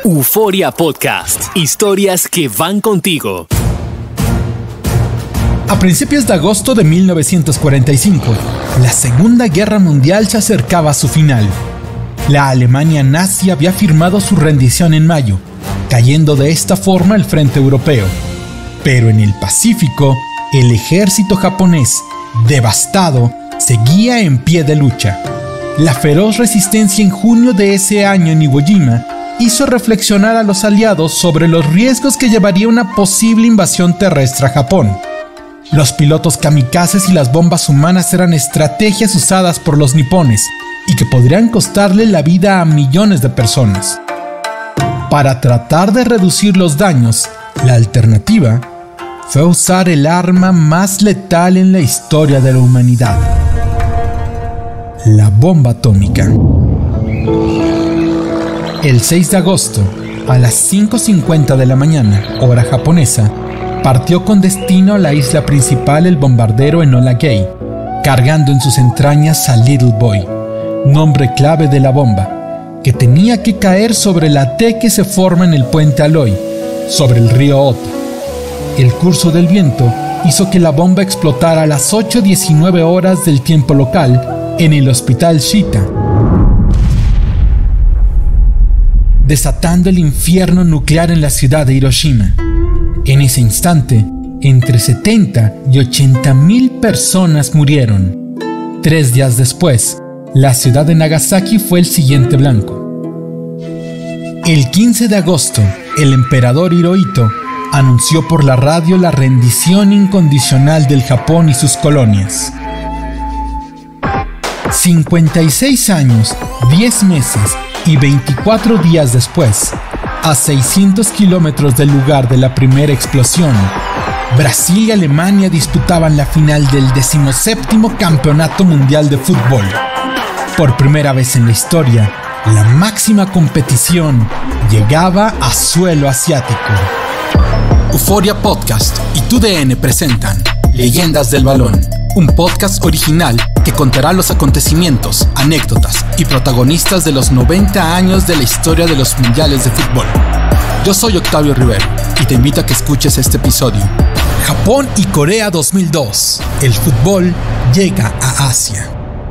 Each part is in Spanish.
Euforia Podcast. Historias que van contigo. A principios de agosto de 1945, la Segunda Guerra Mundial se acercaba a su final. La Alemania nazi había firmado su rendición en mayo, cayendo de esta forma el frente europeo. Pero en el Pacífico, el ejército japonés, devastado, seguía en pie de lucha. La feroz resistencia en junio de ese año en Iwo Jima hizo reflexionar a los aliados sobre los riesgos que llevaría una posible invasión terrestre a Japón. Los pilotos kamikazes y las bombas humanas eran estrategias usadas por los nipones y que podrían costarle la vida a millones de personas. Para tratar de reducir los daños, la alternativa fue usar el arma más letal en la historia de la humanidad: la bomba atómica. El 6 de agosto, a las 5:50 de la mañana, hora japonesa, partió con destino a la isla principal el bombardero Enola Gay, cargando en sus entrañas a Little Boy, nombre clave de la bomba, que tenía que caer sobre la T que se forma en el puente Aloy, sobre el río Ota. El curso del viento hizo que la bomba explotara a las 8:19 horas del tiempo local en el hospital Shita, desatando el infierno nuclear en la ciudad de Hiroshima. En ese instante, entre 70 y 80,000 personas murieron. 3 días después, la ciudad de Nagasaki fue el siguiente blanco. El 15 de agosto, el emperador Hirohito anunció por la radio la rendición incondicional del Japón y sus colonias. 56 años, 10 meses y 24 días después, a 600 kilómetros del lugar de la primera explosión, Brasil y Alemania disputaban la final del 17º Campeonato Mundial de Fútbol. Por primera vez en la historia, la máxima competición llegaba a suelo asiático. Euforia Podcast y TUDN presentan Leyendas del Balón, un podcast original que contará los acontecimientos, anécdotas y protagonistas de los 90 años de la historia de los mundiales de fútbol. Yo soy Octavio Rivero y te invito a que escuches este episodio. Japón y Corea 2002. El fútbol llega a Asia.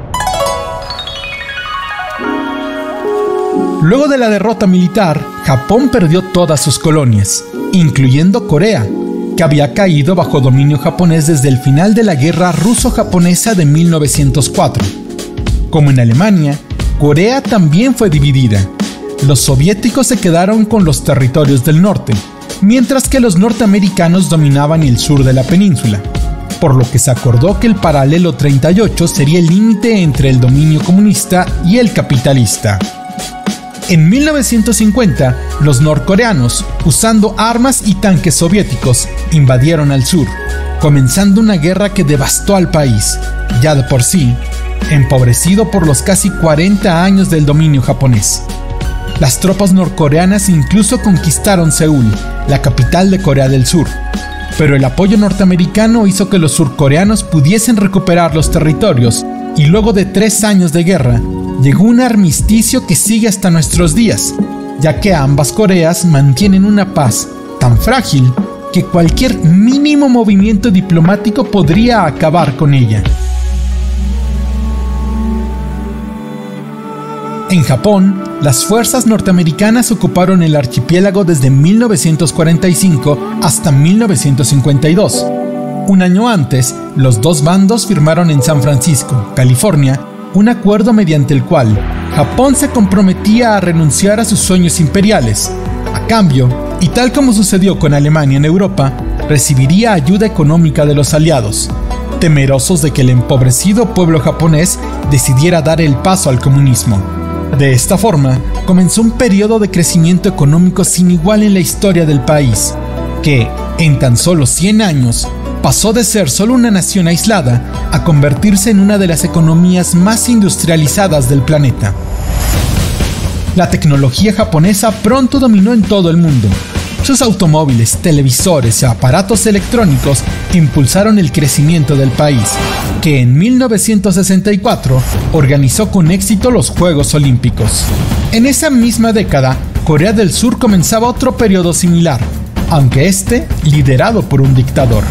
Luego de la derrota militar, Japón perdió todas sus colonias, incluyendo Corea, que había caído bajo dominio japonés desde el final de la guerra ruso-japonesa de 1904. Como en Alemania, Corea también fue dividida. Los soviéticos se quedaron con los territorios del norte, mientras que los norteamericanos dominaban el sur de la península, por lo que se acordó que el paralelo 38 sería el límite entre el dominio comunista y el capitalista. En 1950, los norcoreanos, usando armas y tanques soviéticos, invadieron al sur, comenzando una guerra que devastó al país, ya de por sí, empobrecido por los casi 40 años del dominio japonés. Las tropas norcoreanas incluso conquistaron Seúl, la capital de Corea del Sur, pero el apoyo norteamericano hizo que los surcoreanos pudiesen recuperar los territorios, y luego de 3 años de guerra, llegó un armisticio que sigue hasta nuestros días, ya que ambas Coreas mantienen una paz tan frágil que cualquier mínimo movimiento diplomático podría acabar con ella. En Japón, las fuerzas norteamericanas ocuparon el archipiélago desde 1945 hasta 1952. Un año antes, los dos bandos firmaron en San Francisco, California, un acuerdo mediante el cual Japón se comprometía a renunciar a sus sueños imperiales. A cambio, y tal como sucedió con Alemania en Europa, recibiría ayuda económica de los aliados, temerosos de que el empobrecido pueblo japonés decidiera dar el paso al comunismo. De esta forma, comenzó un periodo de crecimiento económico sin igual en la historia del país, que, en tan solo 100 años, pasó de ser solo una nación aislada a convertirse en una de las economías más industrializadas del planeta. La tecnología japonesa pronto dominó en todo el mundo. Sus automóviles, televisores y aparatos electrónicos impulsaron el crecimiento del país, que en 1964 organizó con éxito los Juegos Olímpicos. En esa misma década, Corea del Sur comenzaba otro periodo similar, aunque este liderado por un dictador.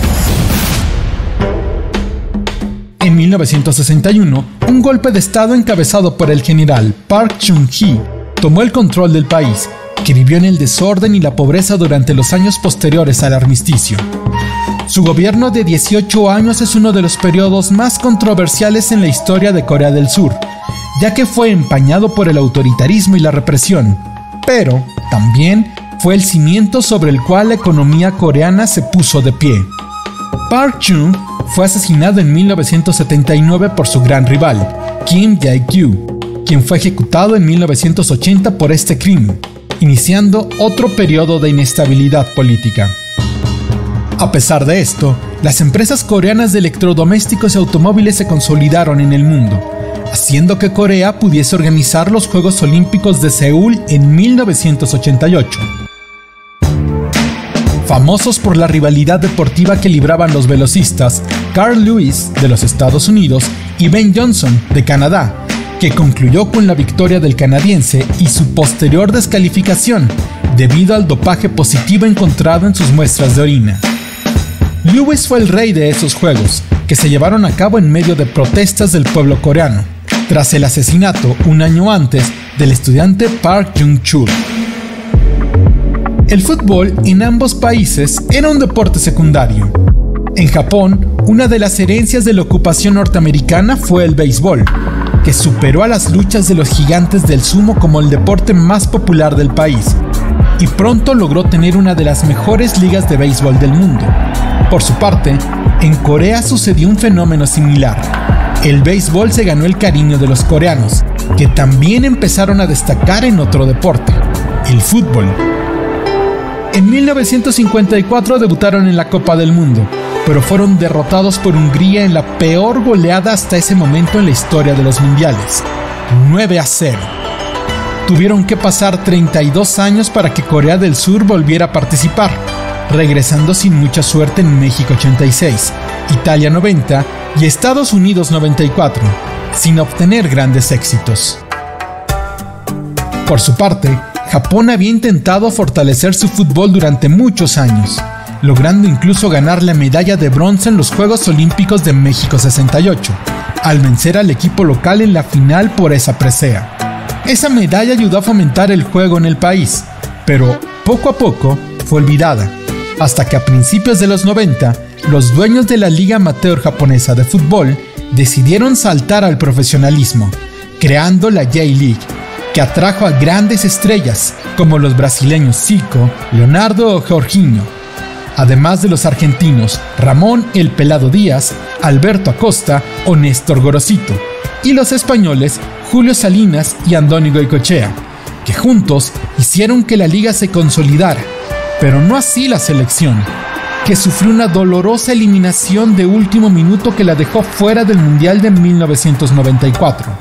En 1961, un golpe de estado encabezado por el general Park Chung-hee tomó el control del país, que vivió en el desorden y la pobreza durante los años posteriores al armisticio. Su gobierno de 18 años es uno de los periodos más controversiales en la historia de Corea del Sur, ya que fue empañado por el autoritarismo y la represión, pero también fue el cimiento sobre el cual la economía coreana se puso de pie. Park Chung fue asesinado en 1979 por su gran rival, Kim Jae-kyu, quien fue ejecutado en 1980 por este crimen, iniciando otro periodo de inestabilidad política. A pesar de esto, las empresas coreanas de electrodomésticos y automóviles se consolidaron en el mundo, haciendo que Corea pudiese organizar los Juegos Olímpicos de Seúl en 1988. Famosos por la rivalidad deportiva que libraban los velocistas Carl Lewis de los Estados Unidos y Ben Johnson de Canadá, que concluyó con la victoria del canadiense y su posterior descalificación debido al dopaje positivo encontrado en sus muestras de orina. Lewis fue el rey de esos juegos, que se llevaron a cabo en medio de protestas del pueblo coreano, tras el asesinato un año antes del estudiante Park Jung-chul. El fútbol en ambos países era un deporte secundario. En Japón, una de las herencias de la ocupación norteamericana fue el béisbol, que superó a las luchas de los gigantes del sumo como el deporte más popular del país, y pronto logró tener una de las mejores ligas de béisbol del mundo. Por su parte, en Corea sucedió un fenómeno similar. El béisbol se ganó el cariño de los coreanos, que también empezaron a destacar en otro deporte, el fútbol. En 1954 debutaron en la Copa del Mundo, pero fueron derrotados por Hungría en la peor goleada hasta ese momento en la historia de los mundiales, 9-0. Tuvieron que pasar 32 años para que Corea del Sur volviera a participar, regresando sin mucha suerte en México 86, Italia 90 y Estados Unidos 94, sin obtener grandes éxitos. Por su parte, Japón había intentado fortalecer su fútbol durante muchos años, logrando incluso ganar la medalla de bronce en los Juegos Olímpicos de México 68, al vencer al equipo local en la final por esa presea. Esa medalla ayudó a fomentar el juego en el país, pero poco a poco fue olvidada, hasta que a principios de los 90, los dueños de la Liga Amateur Japonesa de Fútbol decidieron saltar al profesionalismo, creando la J-League, que atrajo a grandes estrellas como los brasileños Zico, Leonardo o Jorginho, además de los argentinos Ramón El Pelado Díaz, Alberto Acosta o Néstor Gorosito, y los españoles Julio Salinas y Andoni Goicoechea, que juntos hicieron que la liga se consolidara, pero no así la selección, que sufrió una dolorosa eliminación de último minuto que la dejó fuera del Mundial de 1994.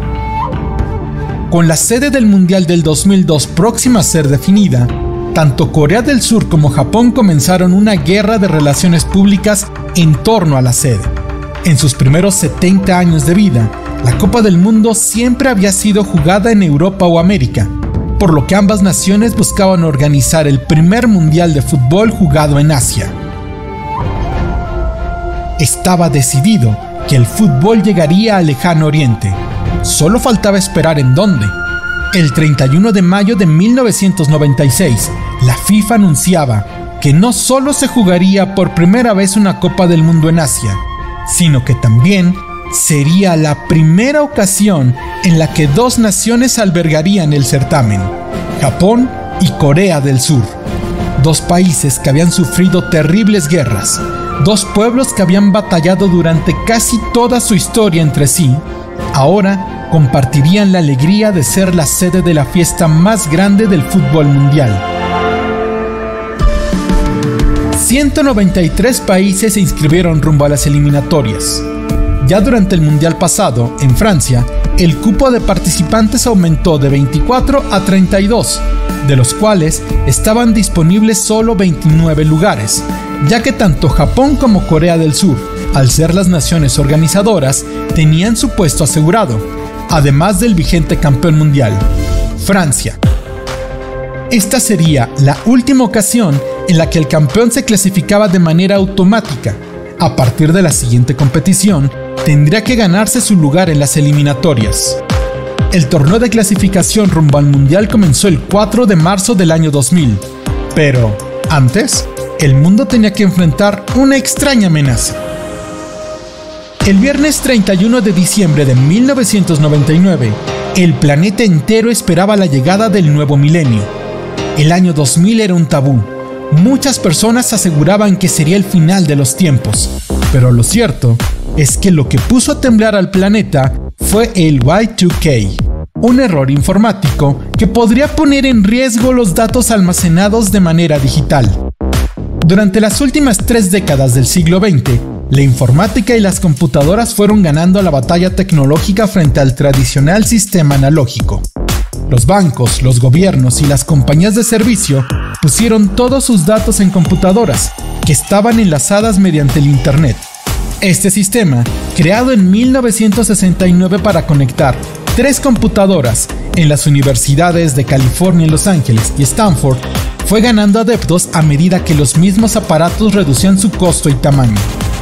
Con la sede del Mundial del 2002 próxima a ser definida, tanto Corea del Sur como Japón comenzaron una guerra de relaciones públicas en torno a la sede. En sus primeros 70 años de vida, la Copa del Mundo siempre había sido jugada en Europa o América, por lo que ambas naciones buscaban organizar el primer Mundial de fútbol jugado en Asia. Estaba decidido que el fútbol llegaría al lejano oriente. Solo faltaba esperar en dónde. El 31 de mayo de 1996, la FIFA anunciaba que no solo se jugaría por primera vez una Copa del Mundo en Asia, sino que también sería la primera ocasión en la que dos naciones albergarían el certamen, Japón y Corea del Sur. Dos países que habían sufrido terribles guerras, dos pueblos que habían batallado durante casi toda su historia entre sí, ahora compartirían la alegría de ser la sede de la fiesta más grande del fútbol mundial. 193 países se inscribieron rumbo a las eliminatorias. Ya durante el mundial pasado, en Francia, el cupo de participantes aumentó de 24 a 32, de los cuales estaban disponibles solo 29 lugares, ya que tanto Japón como Corea del Sur, al ser las naciones organizadoras, tenían su puesto asegurado, además del vigente campeón mundial, Francia. Esta sería la última ocasión en la que el campeón se clasificaba de manera automática. A partir de la siguiente competición, tendría que ganarse su lugar en las eliminatorias. El torneo de clasificación rumbo al Mundial comenzó el 4 de marzo del año 2000, pero antes, el mundo tenía que enfrentar una extraña amenaza. El viernes 31 de diciembre de 1999, el planeta entero esperaba la llegada del nuevo milenio. El año 2000 era un tabú. Muchas personas aseguraban que sería el final de los tiempos, pero lo cierto es que lo que puso a temblar al planeta fue el Y2K, un error informático que podría poner en riesgo los datos almacenados de manera digital. Durante las últimas 3 décadas del siglo XX, la informática y las computadoras fueron ganando la batalla tecnológica frente al tradicional sistema analógico. Los bancos, los gobiernos y las compañías de servicio pusieron todos sus datos en computadoras, que estaban enlazadas mediante el Internet. Este sistema, creado en 1969 para conectar 3 computadoras en las universidades de California en Los Ángeles y Stanford, fue ganando adeptos a medida que los mismos aparatos reducían su costo y tamaño.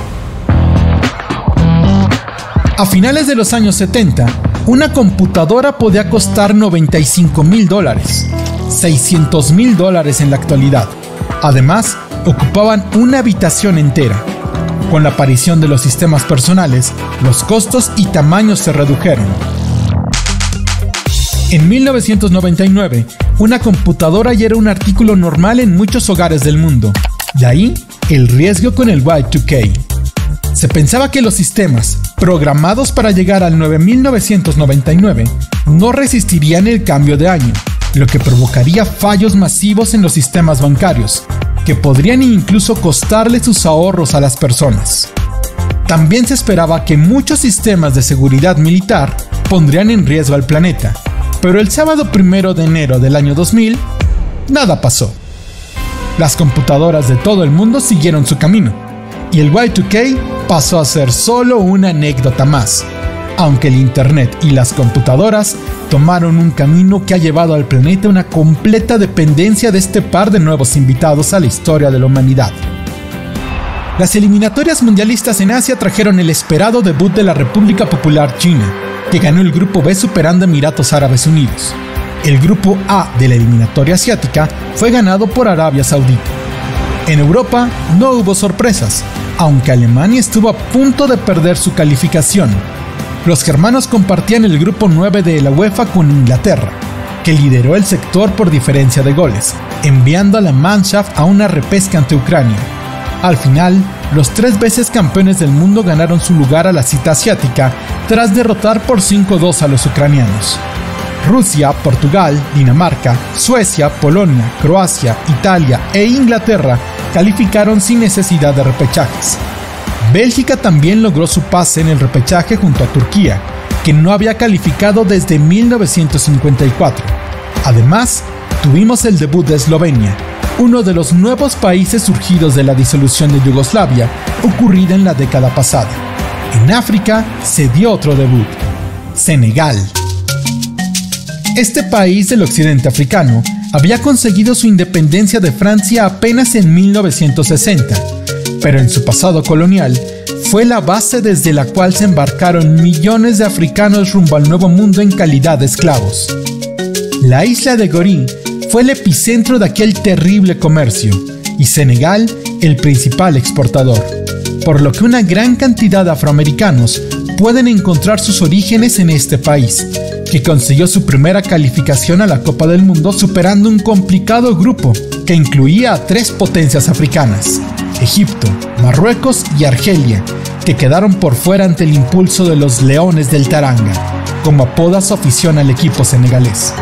A finales de los años 70, una computadora podía costar $95,000, $600,000 en la actualidad. Además, ocupaban una habitación entera. Con la aparición de los sistemas personales, los costos y tamaños se redujeron. En 1999, una computadora ya era un artículo normal en muchos hogares del mundo. De ahí, el riesgo con el Y2K. Se pensaba que los sistemas, programados para llegar al 9999, no resistirían el cambio de año, lo que provocaría fallos masivos en los sistemas bancarios, que podrían incluso costarle sus ahorros a las personas. También se esperaba que muchos sistemas de seguridad militar pondrían en riesgo al planeta, pero el sábado 1 de enero del año 2000, nada pasó. Las computadoras de todo el mundo siguieron su camino, y el Y2K pasó a ser solo una anécdota más, aunque el Internet y las computadoras tomaron un camino que ha llevado al planeta una completa dependencia de este par de nuevos invitados a la historia de la humanidad. Las eliminatorias mundialistas en Asia trajeron el esperado debut de la República Popular China, que ganó el grupo B superando Emiratos Árabes Unidos. El grupo A de la eliminatoria asiática fue ganado por Arabia Saudita. En Europa no hubo sorpresas, aunque Alemania estuvo a punto de perder su calificación. Los germanos compartían el grupo 9 de la UEFA con Inglaterra, que lideró el sector por diferencia de goles, enviando a la Mannschaft a una repesca ante Ucrania. Al final, los 3 veces campeones del mundo ganaron su lugar a la cita asiática tras derrotar por 5-2 a los ucranianos. Rusia, Portugal, Dinamarca, Suecia, Polonia, Croacia, Italia e Inglaterra calificaron sin necesidad de repechajes. Bélgica también logró su pase en el repechaje junto a Turquía, que no había calificado desde 1954. Además, tuvimos el debut de Eslovenia, uno de los nuevos países surgidos de la disolución de Yugoslavia, ocurrida en la década pasada. En África se dio otro debut, Senegal. Este país del occidente africano había conseguido su independencia de Francia apenas en 1960, pero en su pasado colonial fue la base desde la cual se embarcaron millones de africanos rumbo al Nuevo Mundo en calidad de esclavos. La isla de Gorí fue el epicentro de aquel terrible comercio y Senegal el principal exportador, por lo que una gran cantidad de afroamericanos pueden encontrar sus orígenes en este país, que consiguió su primera calificación a la Copa del Mundo superando un complicado grupo que incluía a 3 potencias africanas, Egipto, Marruecos y Argelia, que quedaron por fuera ante el impulso de los Leones del Taranga, como apoda su afición al equipo senegalés.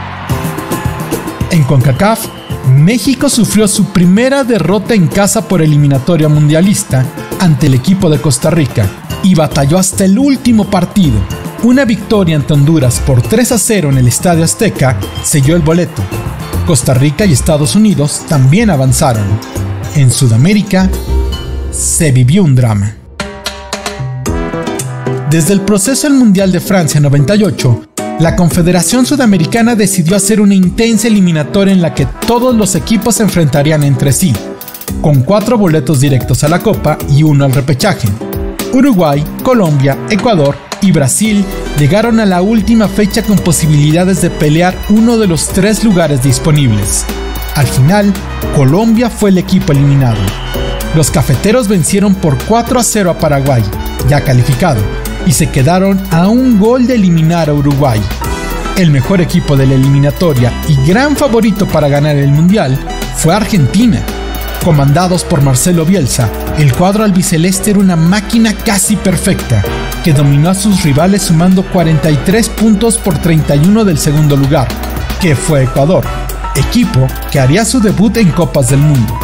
En CONCACAF, México sufrió su primera derrota en casa por eliminatoria mundialista ante el equipo de Costa Rica y batalló hasta el último partido. Una victoria ante Honduras por 3-0 en el Estadio Azteca selló el boleto. Costa Rica y Estados Unidos también avanzaron. En Sudamérica, se vivió un drama. Desde el proceso del Mundial de Francia 98, La Confederación Sudamericana decidió hacer una intensa eliminatoria en la que todos los equipos se enfrentarían entre sí, con 4 boletos directos a la Copa y 1 al repechaje. Uruguay, Colombia, Ecuador y Brasil llegaron a la última fecha con posibilidades de pelear uno de los 3 lugares disponibles. Al final, Colombia fue el equipo eliminado. Los cafeteros vencieron por 4-0 a Paraguay, ya calificado, y se quedaron a un gol de eliminar a Uruguay. El mejor equipo de la eliminatoria y gran favorito para ganar el Mundial fue Argentina. Comandados por Marcelo Bielsa, el cuadro albiceleste era una máquina casi perfecta, que dominó a sus rivales sumando 43 puntos por 31 del segundo lugar, que fue Ecuador, equipo que haría su debut en Copas del Mundo.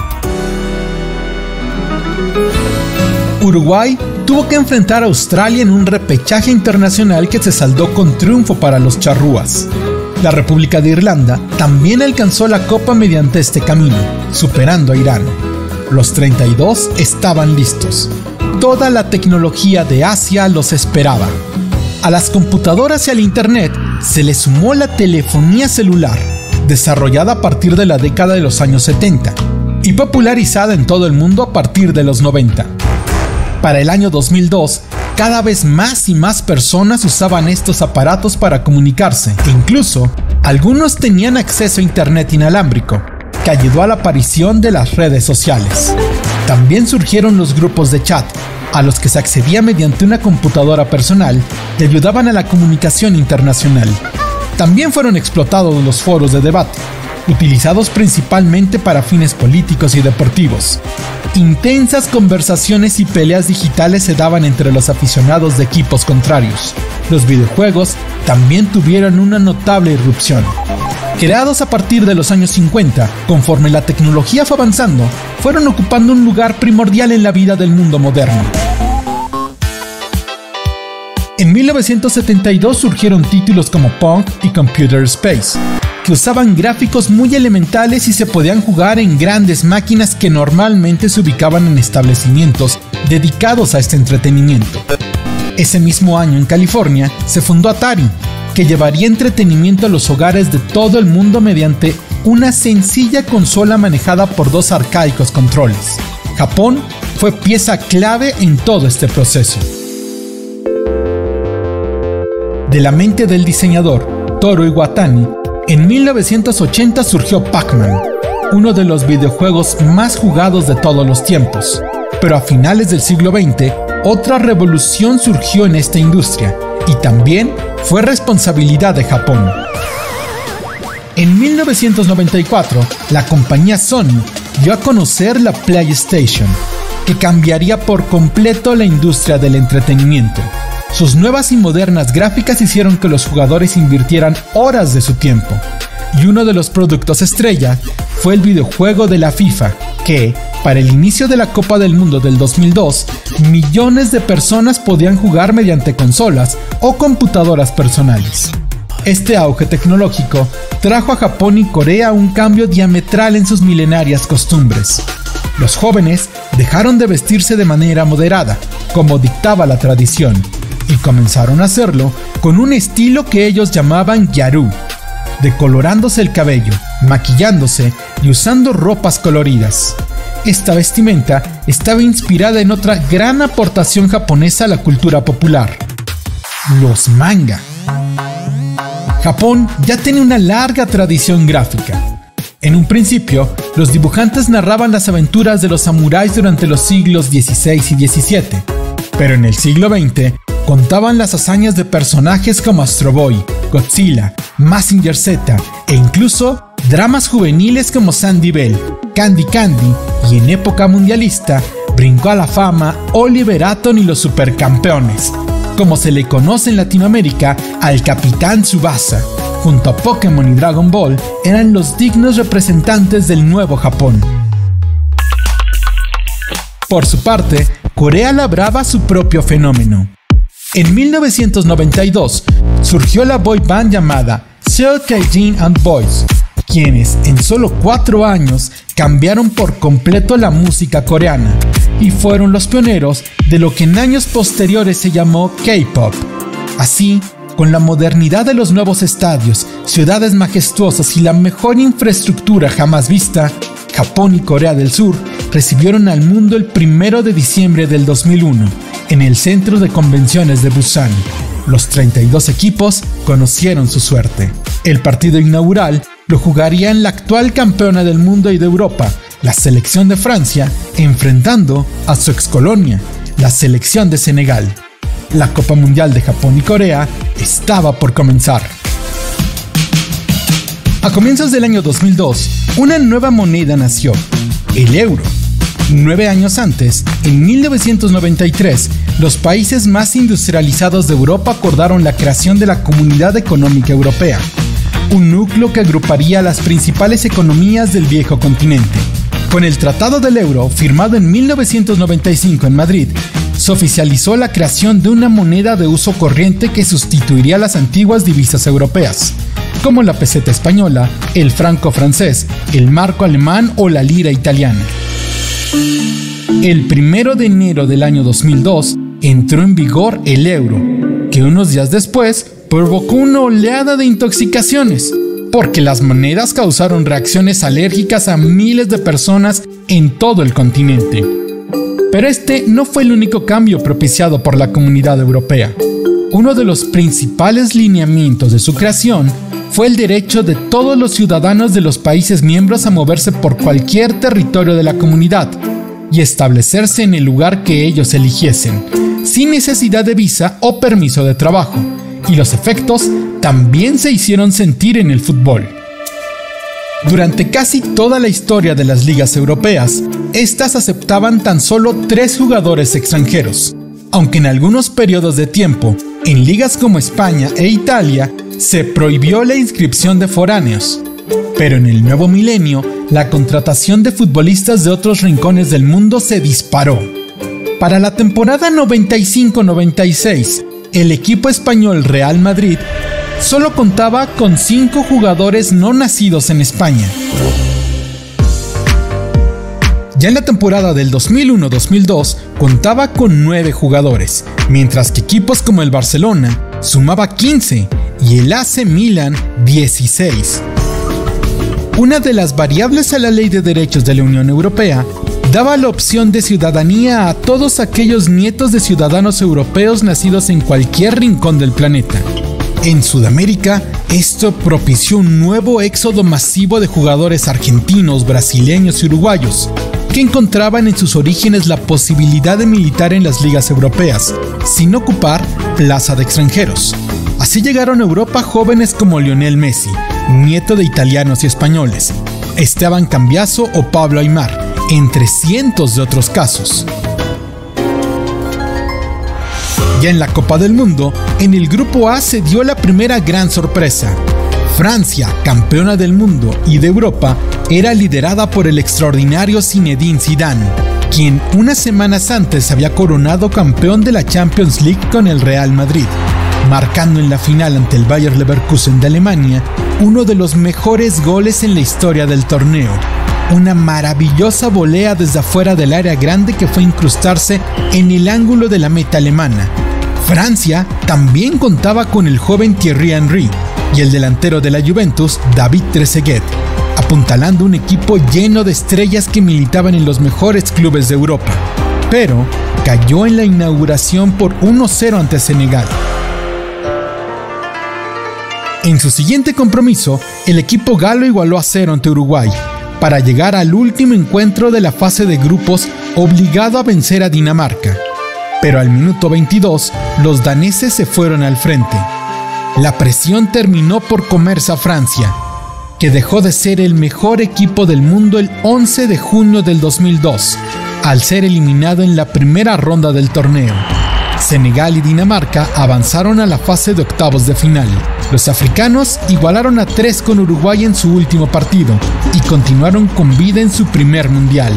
Uruguay tuvo que enfrentar a Australia en un repechaje internacional que se saldó con triunfo para los charrúas. La República de Irlanda también alcanzó la Copa mediante este camino, superando a Irán. Los 32 estaban listos. Toda la tecnología de Asia los esperaba. A las computadoras y al Internet se le sumó la telefonía celular, desarrollada a partir de la década de los años 70 y popularizada en todo el mundo a partir de los 90. Para el año 2002, cada vez más y más personas usaban estos aparatos para comunicarse e incluso algunos tenían acceso a Internet inalámbrico, que ayudó a la aparición de las redes sociales. También surgieron los grupos de chat, a los que se accedía mediante una computadora personal que ayudaban a la comunicación internacional. También fueron explotados los foros de debate, utilizados principalmente para fines políticos y deportivos. Intensas conversaciones y peleas digitales se daban entre los aficionados de equipos contrarios. Los videojuegos también tuvieron una notable irrupción. Creados a partir de los años 50, conforme la tecnología fue avanzando, fueron ocupando un lugar primordial en la vida del mundo moderno. En 1972 surgieron títulos como Pong y Computer Space, que usaban gráficos muy elementales y se podían jugar en grandes máquinas que normalmente se ubicaban en establecimientos dedicados a este entretenimiento. Ese mismo año en California se fundó Atari, que llevaría entretenimiento a los hogares de todo el mundo mediante una sencilla consola manejada por 2 arcaicos controles. Japón fue pieza clave en todo este proceso. De la mente del diseñador Toru Iwatani, en 1980 surgió Pac-Man, uno de los videojuegos más jugados de todos los tiempos. Pero a finales del siglo XX, otra revolución surgió en esta industria y también fue responsabilidad de Japón. En 1994, la compañía Sony dio a conocer la PlayStation, que cambiaría por completo la industria del entretenimiento. Sus nuevas y modernas gráficas hicieron que los jugadores invirtieran horas de su tiempo, y uno de los productos estrella fue el videojuego de la FIFA, que, para el inicio de la Copa del Mundo del 2002, millones de personas podían jugar mediante consolas o computadoras personales. Este auge tecnológico trajo a Japón y Corea un cambio diametral en sus milenarias costumbres. Los jóvenes dejaron de vestirse de manera moderada, como dictaba la tradición, y comenzaron a hacerlo con un estilo que ellos llamaban Gyaru, decolorándose el cabello, maquillándose y usando ropas coloridas. Esta vestimenta estaba inspirada en otra gran aportación japonesa a la cultura popular: los manga. Japón ya tiene una larga tradición gráfica. En un principio, los dibujantes narraban las aventuras de los samuráis durante los siglos XVI y XVII, pero en el siglo XX contaban las hazañas de personajes como Astro Boy, Godzilla, Mazinger Z e incluso dramas juveniles como Sandy Bell, Candy Candy, y en época mundialista brincó a la fama Oliver Atom y los Supercampeones, como se le conoce en Latinoamérica al Capitán Tsubasa. Junto a Pokémon y Dragon Ball, eran los dignos representantes del nuevo Japón. Por su parte, Corea labraba su propio fenómeno. En 1992 surgió la boy band llamada Seo Tae-jin and Boys, quienes en solo 4 años cambiaron por completo la música coreana y fueron los pioneros de lo que en años posteriores se llamó K-pop. Así, Con la modernidad de los nuevos estadios, ciudades majestuosas y la mejor infraestructura jamás vista, Japón y Corea del Sur recibieron al mundo el 1 de diciembre del 2001 en el Centro de Convenciones de Busan. Los 32 equipos conocieron su suerte. El partido inaugural lo jugarían la actual campeona del mundo y de Europa, la selección de Francia, enfrentando a su excolonia, la selección de Senegal. La Copa Mundial de Japón y Corea estaba por comenzar. A comienzos del año 2002, una nueva moneda nació, el euro. 9 años antes, en 1993, los países más industrializados de Europa acordaron la creación de la Comunidad Económica Europea, un núcleo que agruparía las principales economías del viejo continente. Con el Tratado del Euro, firmado en 1995 en Madrid, se oficializó la creación de una moneda de uso corriente que sustituiría las antiguas divisas europeas, como la peseta española, el franco francés, el marco alemán o la lira italiana. El 1 de enero del año 2002 entró en vigor el euro, que unos días después provocó una oleada de intoxicaciones, porque las monedas causaron reacciones alérgicas a miles de personas en todo el continente. Pero este no fue el único cambio propiciado por la Comunidad Europea. Uno de los principales lineamientos de su creación fue el derecho de todos los ciudadanos de los países miembros a moverse por cualquier territorio de la comunidad y establecerse en el lugar que ellos eligiesen, sin necesidad de visa o permiso de trabajo, y los efectos también se hicieron sentir en el fútbol. Durante casi toda la historia de las ligas europeas, estas aceptaban tan solo 3 jugadores extranjeros, aunque en algunos periodos de tiempo, en ligas como España e Italia, se prohibió la inscripción de foráneos. Pero en el nuevo milenio, la contratación de futbolistas de otros rincones del mundo se disparó. Para la temporada 95-96, el equipo español Real Madrid solo contaba con 5 jugadores no nacidos en España. Ya en la temporada del 2001-2002 contaba con 9 jugadores, mientras que equipos como el Barcelona sumaba 15 y el AC Milan 16. Una de las variables a la Ley de Derechos de la Unión Europea daba la opción de ciudadanía a todos aquellos nietos de ciudadanos europeos nacidos en cualquier rincón del planeta. En Sudamérica, esto propició un nuevo éxodo masivo de jugadores argentinos, brasileños y uruguayos, que encontraban en sus orígenes la posibilidad de militar en las ligas europeas, sin ocupar plaza de extranjeros. Así llegaron a Europa jóvenes como Lionel Messi, nieto de italianos y españoles, Esteban Cambiaso o Pablo Aimar, entre cientos de otros casos. Ya en la Copa del Mundo, en el Grupo A se dio la primera gran sorpresa. Francia, campeona del mundo y de Europa, era liderada por el extraordinario Zinedine Zidane, quien unas semanas antes había coronado campeón de la Champions League con el Real Madrid, marcando en la final ante el Bayer Leverkusen de Alemania uno de los mejores goles en la historia del torneo. Una maravillosa volea desde afuera del área grande que fue a incrustarse en el ángulo de la meta alemana. Francia también contaba con el joven Thierry Henry y el delantero de la Juventus, David Trezeguet, apuntalando un equipo lleno de estrellas que militaban en los mejores clubes de Europa, pero cayó en la inauguración por 1-0 ante Senegal. En su siguiente compromiso, el equipo galo igualó a 0 ante Uruguay, para llegar al último encuentro de la fase de grupos obligado a vencer a Dinamarca. Pero al minuto 22, los daneses se fueron al frente. La presión terminó por comerse a Francia, que dejó de ser el mejor equipo del mundo el 11 de junio del 2002, al ser eliminado en la primera ronda del torneo. Senegal y Dinamarca avanzaron a la fase de octavos de final. Los africanos igualaron a 3 con Uruguay en su último partido y continuaron con vida en su primer mundial.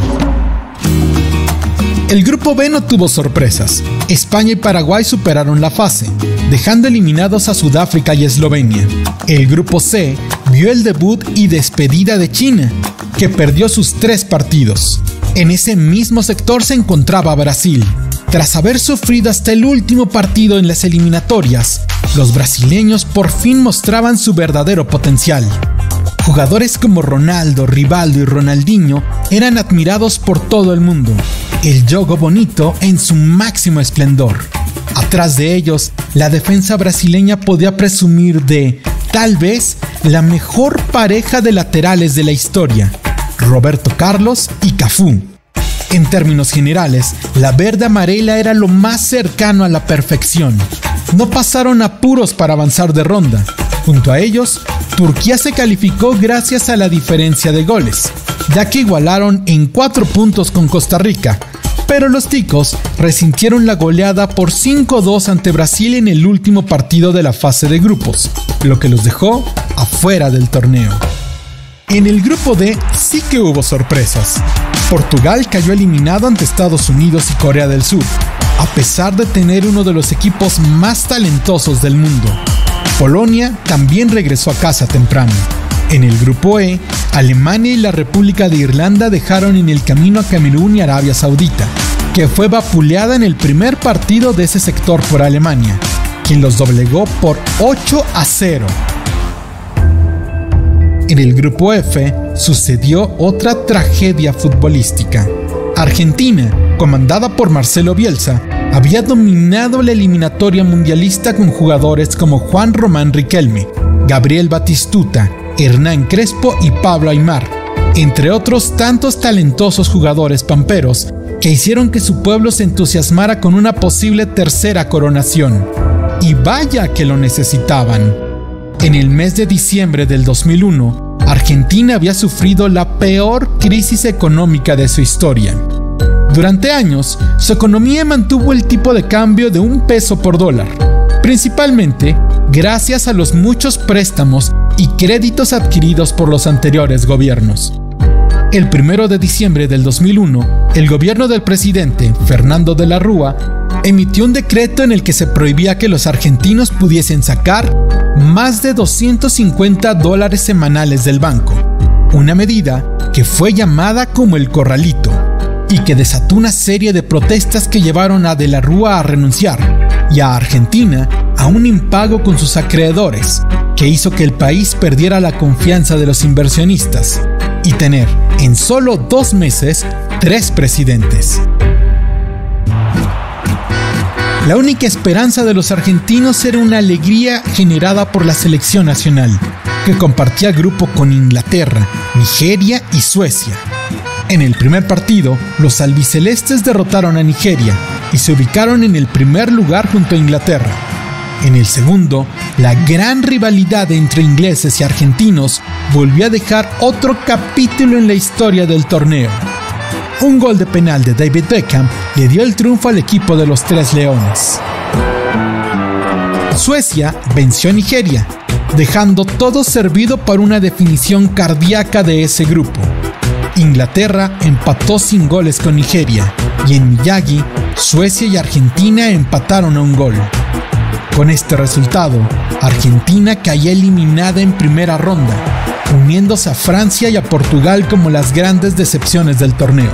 El grupo B no tuvo sorpresas. España y Paraguay superaron la fase, dejando eliminados a Sudáfrica y Eslovenia. El grupo C vio el debut y despedida de China, que perdió sus 3 partidos. En ese mismo sector se encontraba Brasil. Tras haber sufrido hasta el último partido en las eliminatorias, los brasileños por fin mostraban su verdadero potencial. Jugadores como Ronaldo, Rivaldo y Ronaldinho eran admirados por todo el mundo. El jogo bonito en su máximo esplendor. Atrás de ellos, la defensa brasileña podía presumir de, tal vez, la mejor pareja de laterales de la historia, Roberto Carlos y Cafú. En términos generales, la verde amarela era lo más cercano a la perfección. No pasaron apuros para avanzar de ronda. Junto a ellos, Turquía se calificó gracias a la diferencia de goles, ya que igualaron en 4 puntos con Costa Rica, pero los ticos resintieron la goleada por 5-2 ante Brasil en el último partido de la fase de grupos, lo que los dejó afuera del torneo. En el grupo D sí que hubo sorpresas. Portugal cayó eliminado ante Estados Unidos y Corea del Sur, a pesar de tener uno de los equipos más talentosos del mundo. Polonia también regresó a casa temprano. En el grupo E, Alemania y la República de Irlanda dejaron en el camino a Camerún y Arabia Saudita, que fue vapuleada en el primer partido de ese sector por Alemania, quien los doblegó por 8-0. En el grupo F sucedió otra tragedia futbolística. Argentina, comandada por Marcelo Bielsa, había dominado la eliminatoria mundialista con jugadores como Juan Román Riquelme, Gabriel Batistuta, Hernán Crespo y Pablo Aimar, entre otros tantos talentosos jugadores pamperos que hicieron que su pueblo se entusiasmara con una posible tercera coronación. Y vaya que lo necesitaban. En el mes de diciembre del 2001, Argentina había sufrido la peor crisis económica de su historia. Durante años, su economía mantuvo el tipo de cambio de $1 por dólar, principalmente gracias a los muchos préstamos y créditos adquiridos por los anteriores gobiernos. El 1 de diciembre del 2001, el gobierno del presidente Fernando de la Rúa emitió un decreto en el que se prohibía que los argentinos pudiesen sacar más de $250 semanales del banco, una medida que fue llamada como el corralito y que desató una serie de protestas que llevaron a de la Rúa a renunciar y a Argentina a un impago con sus acreedores, que hizo que el país perdiera la confianza de los inversionistas y tener en solo 2 meses 3 presidentes. La única esperanza de los argentinos era una alegría generada por la selección nacional, que compartía grupo con Inglaterra, Nigeria y Suecia. En el primer partido, los albicelestes derrotaron a Nigeria y se ubicaron en el primer lugar junto a Inglaterra. En el segundo, la gran rivalidad entre ingleses y argentinos volvió a dejar otro capítulo en la historia del torneo. Un gol de penal de David Beckham le dio el triunfo al equipo de los Tres Leones. Suecia venció a Nigeria, dejando todo servido para una definición cardíaca de ese grupo. Inglaterra empató sin goles con Nigeria, y en Miyagi, Suecia y Argentina empataron a un gol. Con este resultado, Argentina caía eliminada en primera ronda, uniéndose a Francia y a Portugal como las grandes decepciones del torneo.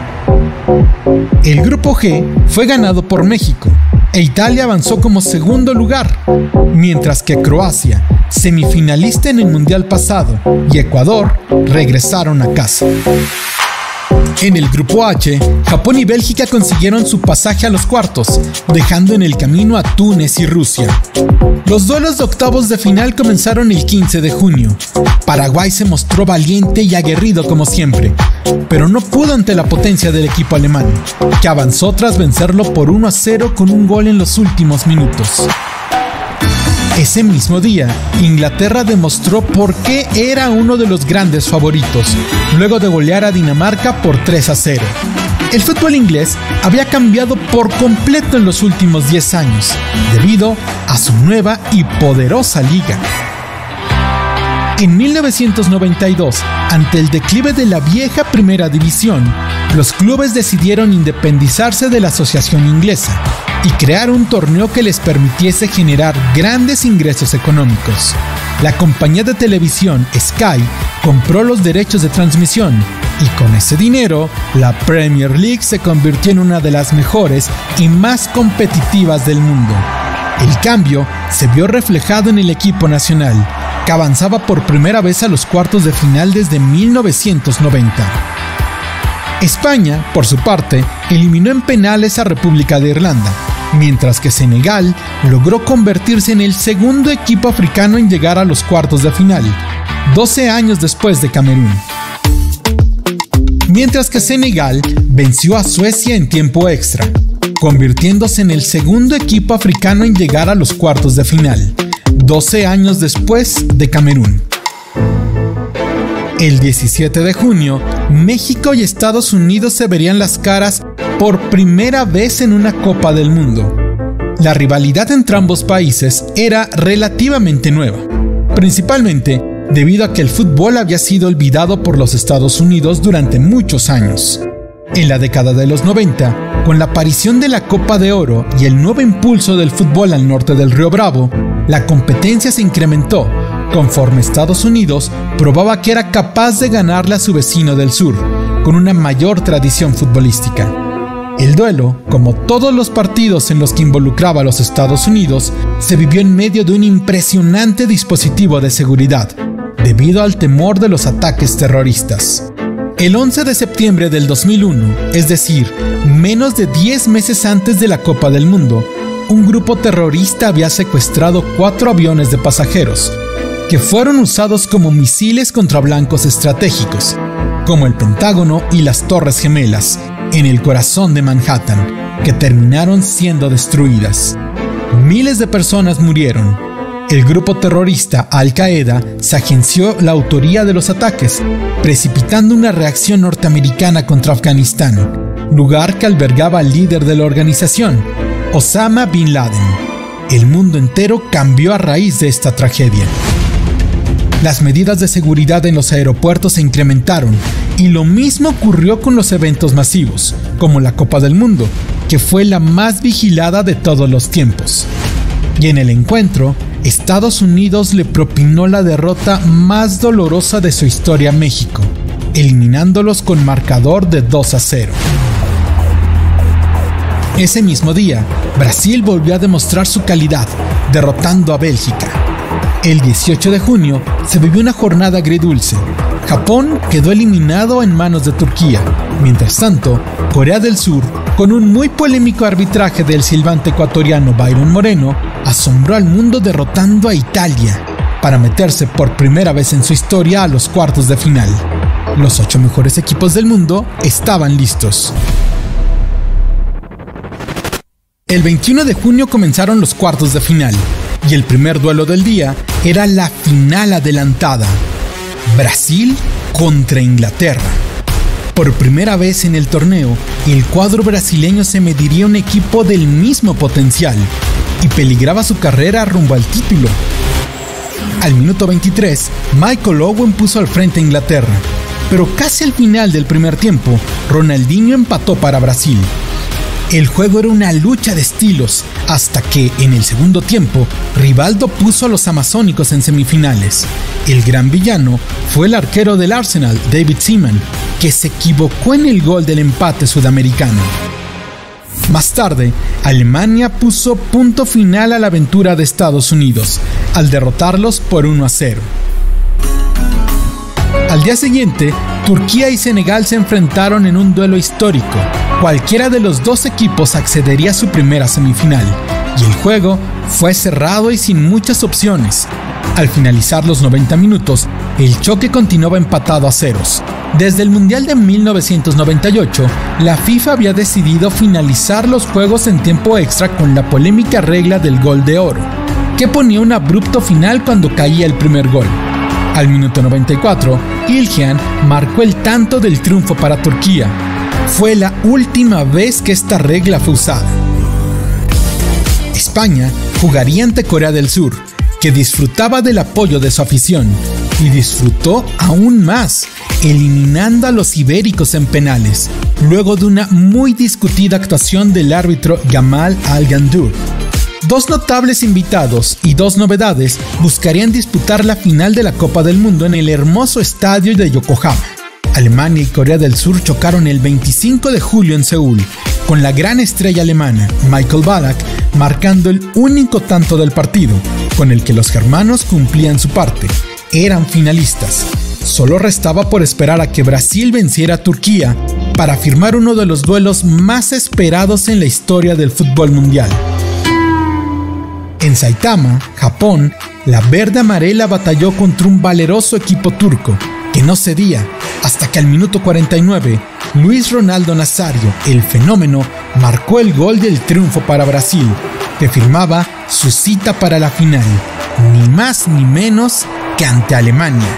El grupo G fue ganado por México e Italia avanzó como segundo lugar, mientras que Croacia, semifinalista en el Mundial pasado, y Ecuador regresaron a casa. En el grupo H, Japón y Bélgica consiguieron su pasaje a los cuartos, dejando en el camino a Túnez y Rusia. Los duelos de octavos de final comenzaron el 15 de junio. Paraguay se mostró valiente y aguerrido como siempre, pero no pudo ante la potencia del equipo alemán, que avanzó tras vencerlo por 1-0 con un gol en los últimos minutos. Ese mismo día, Inglaterra demostró por qué era uno de los grandes favoritos, luego de golear a Dinamarca por 3-0. El fútbol inglés había cambiado por completo en los últimos 10 años, debido a su nueva y poderosa liga. En 1992, ante el declive de la vieja Primera División, los clubes decidieron independizarse de la Asociación Inglesa y crear un torneo que les permitiese generar grandes ingresos económicos. La compañía de televisión Sky compró los derechos de transmisión y con ese dinero, la Premier League se convirtió en una de las mejores y más competitivas del mundo. El cambio se vio reflejado en el equipo nacional, que avanzaba por primera vez a los cuartos de final desde 1990. España, por su parte, eliminó en penales a República de Irlanda, mientras que Senegal logró convertirse en el segundo equipo africano en llegar a los cuartos de final, 12 años después de Camerún. Mientras que Senegal venció a Suecia en tiempo extra, convirtiéndose en el segundo equipo africano en llegar a los cuartos de final, 12 años después de Camerún. El 17 de junio, México y Estados Unidos se verían las caras por primera vez en una Copa del Mundo. La rivalidad entre ambos países era relativamente nueva, principalmente debido a que el fútbol había sido olvidado por los Estados Unidos durante muchos años. En la década de los 90, con la aparición de la Copa de Oro y el nuevo impulso del fútbol al norte del Río Bravo, la competencia se incrementó conforme Estados Unidos probaba que era capaz de ganarle a su vecino del sur, con una mayor tradición futbolística. El duelo, como todos los partidos en los que involucraba a los Estados Unidos, se vivió en medio de un impresionante dispositivo de seguridad, debido al temor de los ataques terroristas. El 11 de septiembre del 2001, es decir, menos de 10 meses antes de la Copa del Mundo, un grupo terrorista había secuestrado 4 aviones de pasajeros, que fueron usados como misiles contra blancos estratégicos, como el Pentágono y las Torres Gemelas, en el corazón de Manhattan, que terminaron siendo destruidas. Miles de personas murieron. El grupo terrorista Al-Qaeda se agenció la autoría de los ataques, precipitando una reacción norteamericana contra Afganistán, lugar que albergaba al líder de la organización, Osama Bin Laden. El mundo entero cambió a raíz de esta tragedia. Las medidas de seguridad en los aeropuertos se incrementaron, y lo mismo ocurrió con los eventos masivos, como la Copa del Mundo, que fue la más vigilada de todos los tiempos. Y en el encuentro, Estados Unidos le propinó la derrota más dolorosa de su historia a México, eliminándolos con marcador de 2-0. Ese mismo día, Brasil volvió a demostrar su calidad, derrotando a Bélgica. El 18 de junio se vivió una jornada agridulce. Japón quedó eliminado en manos de Turquía. Mientras tanto, Corea del Sur, con un muy polémico arbitraje del silbante ecuatoriano Byron Moreno, asombró al mundo derrotando a Italia para meterse por primera vez en su historia a los cuartos de final. Los 8 mejores equipos del mundo estaban listos. El 21 de junio comenzaron los cuartos de final, y el primer duelo del día era la final adelantada: Brasil contra Inglaterra. Por primera vez en el torneo, el cuadro brasileño se mediría a un equipo del mismo potencial y peligraba su carrera rumbo al título. Al minuto 23, Michael Owen puso al frente a Inglaterra, pero casi al final del primer tiempo, Ronaldinho empató para Brasil. El juego era una lucha de estilos, hasta que, en el segundo tiempo, Rivaldo puso a los amazónicos en semifinales. El gran villano fue el arquero del Arsenal, David Seaman, que se equivocó en el gol del empate sudamericano. Más tarde, Alemania puso punto final a la aventura de Estados Unidos, al derrotarlos por 1-0. Al día siguiente, Turquía y Senegal se enfrentaron en un duelo histórico. Cualquiera de los dos equipos accedería a su primera semifinal, y el juego fue cerrado y sin muchas opciones. Al finalizar los 90 minutos, el choque continuaba empatado a ceros. Desde el Mundial de 1998, la FIFA había decidido finalizar los juegos en tiempo extra con la polémica regla del gol de oro, que ponía un abrupto final cuando caía el primer gol. Al minuto 94, İlhan marcó el tanto del triunfo para Turquía. Fue la última vez que esta regla fue usada. España jugaría ante Corea del Sur, que disfrutaba del apoyo de su afición, y disfrutó aún más, eliminando a los ibéricos en penales, luego de una muy discutida actuación del árbitro Gamal Al-Gandur. Dos notables invitados y dos novedades buscarían disputar la final de la Copa del Mundo en el hermoso estadio de Yokohama. Alemania y Corea del Sur chocaron el 25 de julio en Seúl, con la gran estrella alemana Michael Ballack marcando el único tanto del partido, con el que los germanos cumplían su parte. Eran finalistas. Solo restaba por esperar a que Brasil venciera a Turquía para firmar uno de los duelos más esperados en la historia del fútbol mundial. En Saitama, Japón, la verde amarela batalló contra un valeroso equipo turco que no cedía hasta que al minuto 49 Luis Ronaldo Nazario, el fenómeno, marcó el gol del triunfo para Brasil, que firmaba su cita para la final, ni más ni menos que ante Alemania.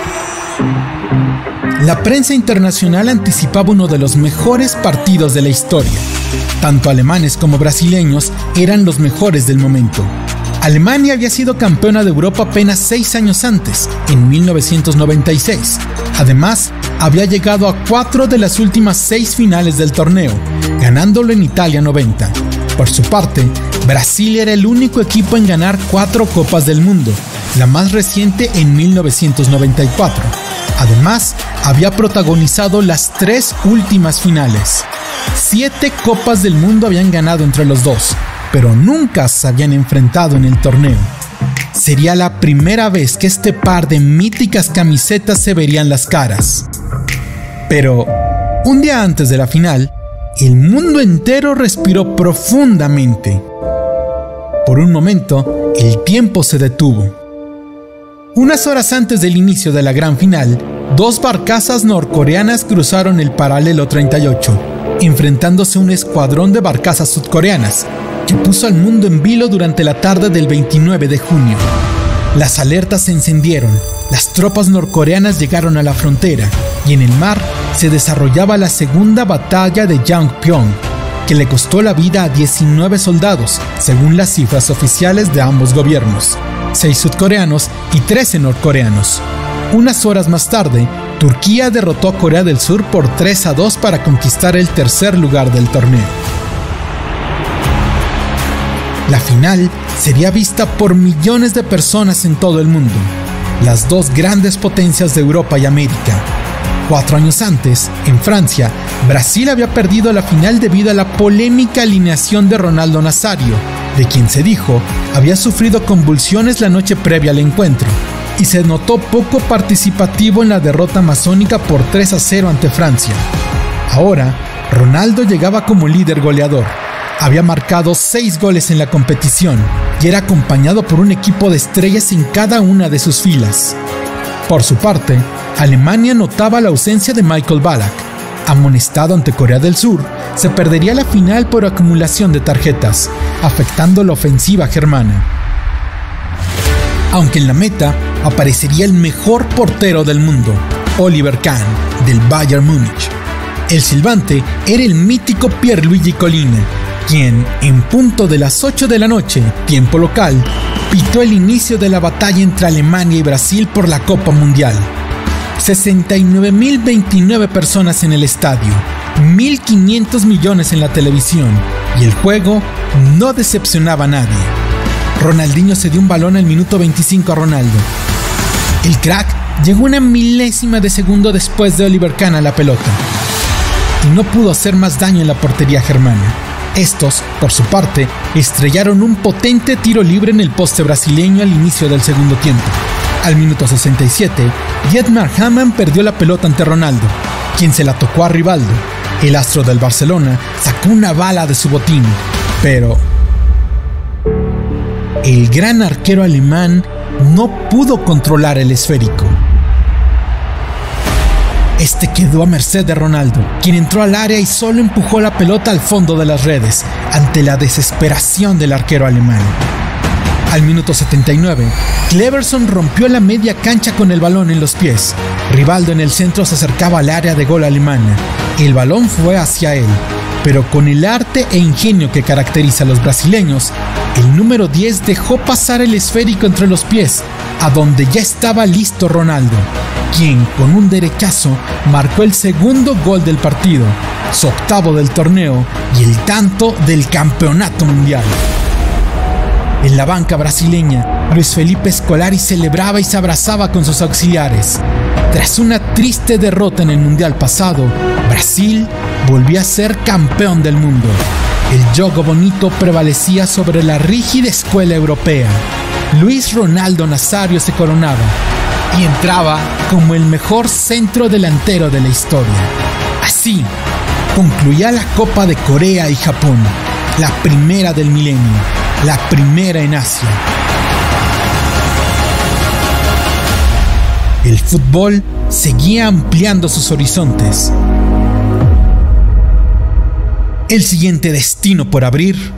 La prensa internacional anticipaba uno de los mejores partidos de la historia. Tanto alemanes como brasileños eran los mejores del momento. Alemania había sido campeona de Europa apenas 6 años antes, en 1996. Además, había llegado a 4 de las últimas 6 finales del torneo, ganándolo en Italia 90. Por su parte, Brasil era el único equipo en ganar 4 Copas del Mundo, la más reciente en 1994. Además, había protagonizado las 3 últimas finales. 7 Copas del Mundo habían ganado entre los dos, pero nunca se habían enfrentado en el torneo. Sería la primera vez que este par de míticas camisetas se verían las caras. Pero, un día antes de la final, el mundo entero respiró profundamente. Por un momento, el tiempo se detuvo. Unas horas antes del inicio de la gran final, 2 barcazas norcoreanas cruzaron el paralelo 38, enfrentándose a un escuadrón de barcazas sudcoreanas, que puso al mundo en vilo durante la tarde del 29 de junio. Las alertas se encendieron, las tropas norcoreanas llegaron a la frontera y en el mar se desarrollaba la segunda batalla de Yangpyeong, que le costó la vida a 19 soldados, según las cifras oficiales de ambos gobiernos, 6 sudcoreanos y 13 norcoreanos. Unas horas más tarde, Turquía derrotó a Corea del Sur por 3-2 para conquistar el tercer lugar del torneo. La final sería vista por millones de personas en todo el mundo, las 2 grandes potencias de Europa y América. 4 años antes, en Francia, Brasil había perdido la final debido a la polémica alineación de Ronaldo Nazario, de quien se dijo había sufrido convulsiones la noche previa al encuentro, y se notó poco participativo en la derrota masónica por 3-0 ante Francia. Ahora, Ronaldo llegaba como líder goleador. Había marcado 6 goles en la competición y era acompañado por un equipo de estrellas en cada una de sus filas. Por su parte, Alemania notaba la ausencia de Michael Ballack. Amonestado ante Corea del Sur, se perdería la final por acumulación de tarjetas, afectando la ofensiva germana. Aunque en la meta aparecería el mejor portero del mundo, Oliver Kahn, del Bayern Múnich. El silbante era el mítico Pierluigi Collina, quien, en punto de las 8 de la noche, tiempo local, pitó el inicio de la batalla entre Alemania y Brasil por la Copa Mundial. 69.029 personas en el estadio, 1.500 millones en la televisión, y el juego no decepcionaba a nadie. Ronaldinho cedió un balón al minuto 25 a Ronaldo. El crack llegó una milésima de segundo después de Oliver Kahn a la pelota, y no pudo hacer más daño en la portería germana. Estos, por su parte, estrellaron un potente tiro libre en el poste brasileño al inicio del segundo tiempo. Al minuto 67, Dietmar Hamann perdió la pelota ante Ronaldo, quien se la tocó a Rivaldo. El astro del Barcelona sacó una bala de su botín, pero el gran arquero alemán no pudo controlar el esférico. Este quedó a merced de Ronaldo, quien entró al área y solo empujó la pelota al fondo de las redes, ante la desesperación del arquero alemán. Al minuto 79, Cleverson rompió la media cancha con el balón en los pies. Rivaldo en el centro se acercaba al área de gol alemana. El balón fue hacia él, pero con el arte e ingenio que caracteriza a los brasileños, el número 10 dejó pasar el esférico entre los pies, a donde ya estaba listo Ronaldo, quien con un derechazo marcó el segundo gol del partido, su 8º del torneo y el tanto del campeonato mundial. En la banca brasileña, Luis Felipe Scolari celebraba y se abrazaba con sus auxiliares. Tras una triste derrota en el mundial pasado, Brasil volvía a ser campeón del mundo. El juego bonito prevalecía sobre la rígida escuela europea. Luis Ronaldo Nazario se coronaba y entraba como el mejor centro delantero de la historia. Así concluía la Copa de Corea y Japón, la primera del milenio, la primera en Asia. El fútbol seguía ampliando sus horizontes. El siguiente destino por abrir: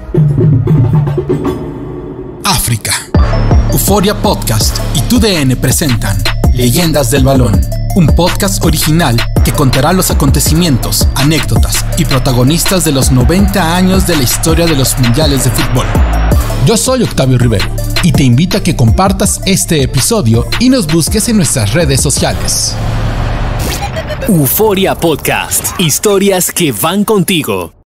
África. Euforia Podcast y TUDN presentan Leyendas del Balón, un podcast original que contará los acontecimientos, anécdotas y protagonistas de los 90 años de la historia de los mundiales de fútbol. Yo soy Octavio Rivero y te invito a que compartas este episodio y nos busques en nuestras redes sociales. Euforia Podcast, historias que van contigo.